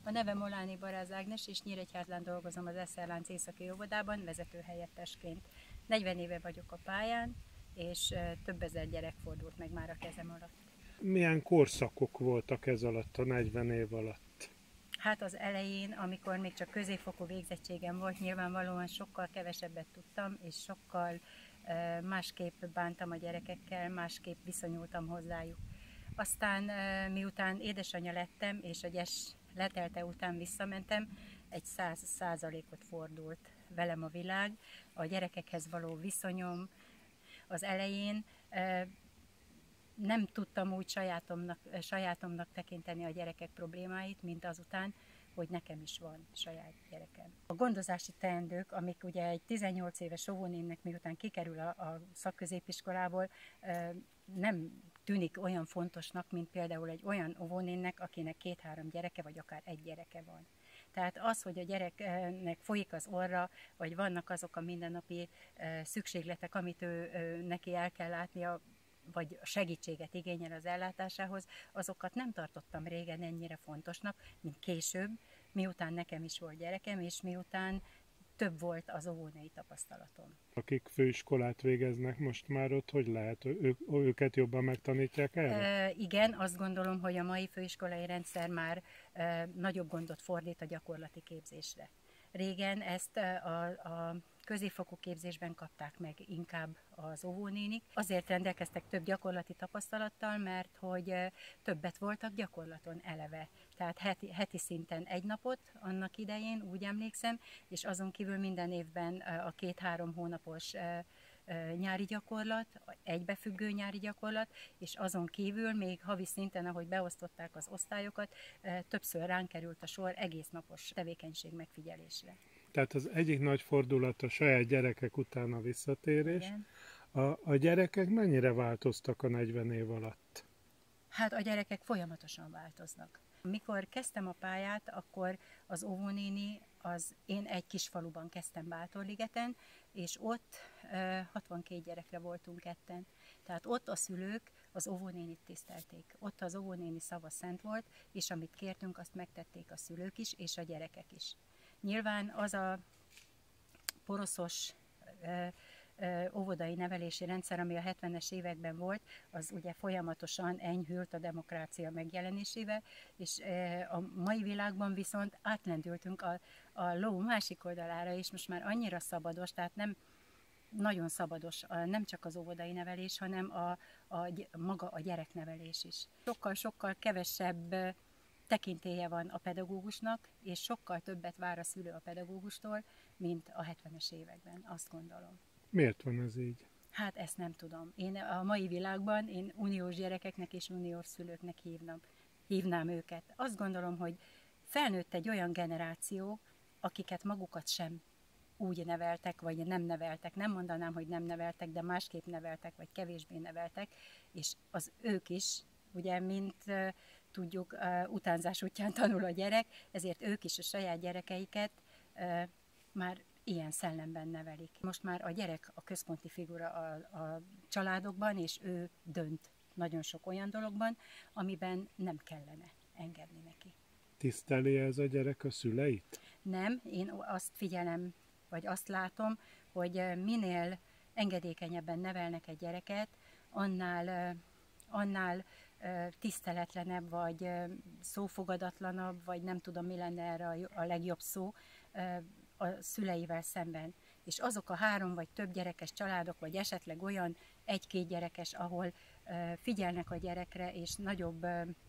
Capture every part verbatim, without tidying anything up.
A nevem Oláni Baráz Ágnes, és Nyíregyházán dolgozom az Eszerlánc északi óvodában vezetőhelyettesként. negyven éve vagyok a pályán, és több ezer gyerek fordult meg már a kezem alatt. Milyen korszakok voltak ez alatt, a negyven év alatt? Hát az elején, amikor még csak középfokú végzettségem volt, nyilvánvalóan sokkal kevesebbet tudtam, és sokkal másképp bántam a gyerekekkel, másképp viszonyultam hozzájuk. Aztán miután édesanyja lettem, és a gyes letelte után visszamentem, egy száz százalékot fordult velem a világ. A gyerekekhez való viszonyom az elején nem tudtam úgy sajátomnak, sajátomnak tekinteni a gyerekek problémáit, mint azután, hogy nekem is van saját gyerekem. A gondozási teendők, amik ugye egy tizennyolc éves óvónénnek miután kikerül a, a szakközépiskolából, nem tűnik olyan fontosnak, mint például egy olyan óvónénnek, akinek két-három gyereke, vagy akár egy gyereke van. Tehát az, hogy a gyereknek folyik az orra, vagy vannak azok a mindennapi szükségletek, amit ő, neki el kell látnia, vagy segítséget igényel az ellátásához, azokat nem tartottam régen ennyire fontosnak, mint később, miután nekem is volt gyerekem, és miután több volt az óvónői tapasztalatom. Akik főiskolát végeznek most már ott, hogy lehet? Ő, őket jobban megtanítják erre? E, igen, azt gondolom, hogy a mai főiskolai rendszer már e, nagyobb gondot fordít a gyakorlati képzésre. Régen ezt a, a középfokú képzésben kapták meg inkább az óvónénik. Azért rendelkeztek több gyakorlati tapasztalattal, mert hogy többet voltak gyakorlaton eleve. Tehát heti, heti szinten egy napot annak idején, úgy emlékszem, és azon kívül minden évben a két-három hónapos nyári gyakorlat, egybefüggő nyári gyakorlat, és azon kívül még havi szinten, ahogy beosztották az osztályokat, többször ránk került a sor egész napos tevékenység megfigyelésre. Tehát az egyik nagy fordulat a saját gyerekek után a visszatérés. A, a gyerekek mennyire változtak a negyven év alatt? Hát a gyerekek folyamatosan változnak. Mikor kezdtem a pályát, akkor az óvónéni, az én egy kis faluban kezdtem Bátorligeten, és ott e, hatvankét gyerekre voltunk ketten. Tehát ott a szülők az óvónénit tisztelték. Ott az óvónéni szava szent volt, és amit kértünk, azt megtették a szülők is, és a gyerekek is. Nyilván az a poroszos ö, ö, óvodai nevelési rendszer, ami a hetvenes években volt, az ugye folyamatosan enyhült a demokrácia megjelenésével, és ö, a mai világban viszont átlendültünk a, a ló másik oldalára, és most már annyira szabados, tehát nem nagyon szabados, nem csak az óvodai nevelés, hanem a, a, maga a gyereknevelés is. Sokkal-sokkal kevesebb tekintélye van a pedagógusnak, és sokkal többet vár a szülő a pedagógustól, mint a hetvenes években, azt gondolom. Miért van ez így? Hát ezt nem tudom. Én a mai világban én uniós gyerekeknek és uniós szülőknek hívnám, hívnám őket. Azt gondolom, hogy felnőtt egy olyan generáció, akiket magukat sem úgy neveltek, vagy nem neveltek. Nem mondanám, hogy nem neveltek, de másképp neveltek, vagy kevésbé neveltek, és az ők is, ugye, mint tudjuk, utánzás útján tanul a gyerek, ezért ők is a saját gyerekeiket már ilyen szellemben nevelik. Most már a gyerek a központi figura a, a családokban, és ő dönt nagyon sok olyan dologban, amiben nem kellene engedni neki. Tiszteli ez a gyerek a szüleit? Nem, én azt figyelem, vagy azt látom, hogy minél engedékenyebben nevelnek egy gyereket, annál, annál tiszteletlenebb, vagy szófogadatlanabb, vagy nem tudom, mi lenne erre a legjobb szó a szüleivel szemben. És azok a három vagy több gyerekes családok, vagy esetleg olyan egy-két gyerekes, ahol figyelnek a gyerekre, és nagyobb,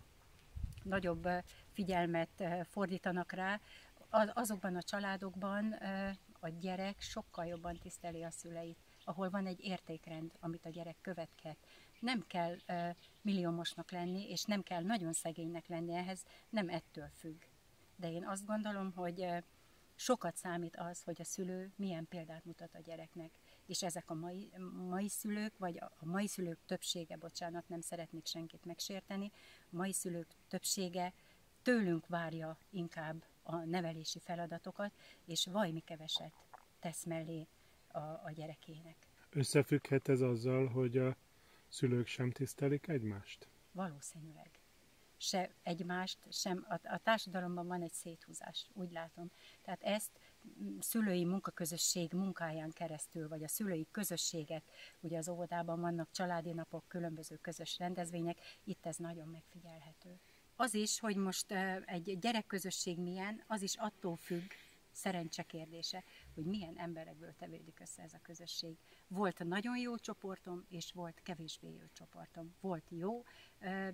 nagyobb figyelmet fordítanak rá, azokban a családokban a gyerek sokkal jobban tiszteli a szüleit, ahol van egy értékrend, amit a gyerek követhet. Nem kell uh, milliómosnak lenni, és nem kell nagyon szegénynek lenni ehhez, nem ettől függ. De én azt gondolom, hogy uh, sokat számít az, hogy a szülő milyen példát mutat a gyereknek. És ezek a mai, mai szülők, vagy a mai szülők többsége, bocsánat, nem szeretnék senkit megsérteni, a mai szülők többsége tőlünk várja inkább a nevelési feladatokat, és vajmi keveset tesz mellé a, a gyerekének. Összefügghet ez azzal, hogy a szülők sem tisztelik egymást? Valószínűleg. se egymást, sem a, a társadalomban van egy széthúzás, úgy látom. Tehát ezt szülői munkaközösség munkáján keresztül, vagy a szülői közösségek, ugye az óvodában vannak családi napok, különböző közös rendezvények, itt ez nagyon megfigyelhető. Az is, hogy most egy gyerekközösség milyen, az is attól függ, szerencse kérdése, hogy milyen emberekből tevődik össze ez a közösség. Volt nagyon jó csoportom, és volt kevésbé jó csoportom. Volt jó ö,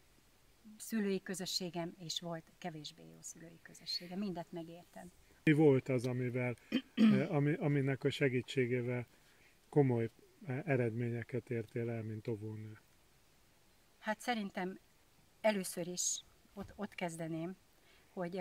szülői közösségem, és volt kevésbé jó szülői közösségem. Mindet megértem. Mi volt az, amivel, ami, aminek a segítségével komoly eredményeket értél el, mint óvónő? Hát szerintem először is ott, ott kezdeném, hogy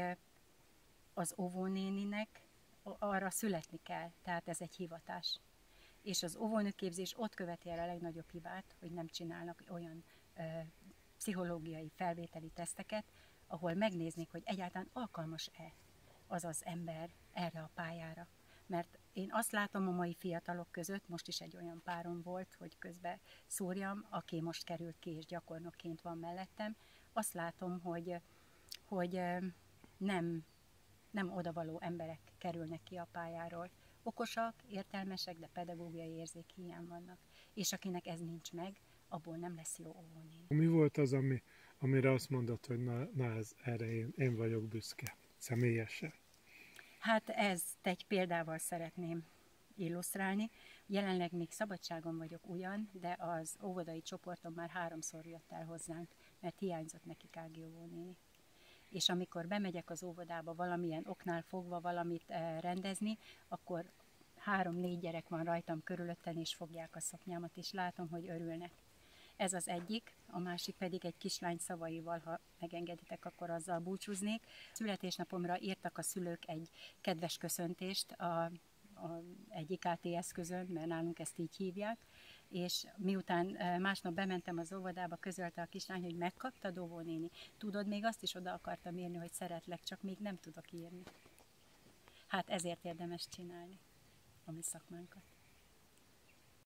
az óvónéninek arra születni kell, tehát ez egy hivatás. És az óvónőképzés ott követi el a legnagyobb hibát, hogy nem csinálnak olyan ö, pszichológiai felvételi teszteket, ahol megnéznék, hogy egyáltalán alkalmas-e az az ember erre a pályára. Mert én azt látom a mai fiatalok között, most is egy olyan párom volt, hogy közben szúrjam, aki most került ki és gyakornokként van mellettem, azt látom, hogy, hogy nem, nem odavaló emberek kerülnek ki a pályáról. Okosak, értelmesek, de pedagógiai érzék hiány vannak. És akinek ez nincs meg, abból nem lesz jó óvónéni. Mi volt az, ami, amire azt mondod, hogy na, na ez, erre én, én vagyok büszke, személyesen? Hát ezt egy példával szeretném illusztrálni. Jelenleg még szabadságon vagyok ugyan, de az óvodai csoportom már háromszor jött el hozzánk, mert hiányzott nekik Ági óvónéni. És amikor bemegyek az óvodába valamilyen oknál fogva valamit rendezni, akkor három-négy gyerek van rajtam körülötten, és fogják a szoknyámat, és látom, hogy örülnek. Ez az egyik, a másik pedig egy kislány szavaival, ha megengeditek, akkor azzal búcsúznék. Születésnapomra írtak a szülők egy kedves köszöntést a, a egyik á té eszközön, mert nálunk ezt így hívják, és miután másnap bementem az óvodába, közölte a kislány, hogy megkaptad, óvónéni. Tudod, még azt is oda akartam írni, hogy szeretlek, csak még nem tudok írni. Hát ezért érdemes csinálni a mi szakmánkat.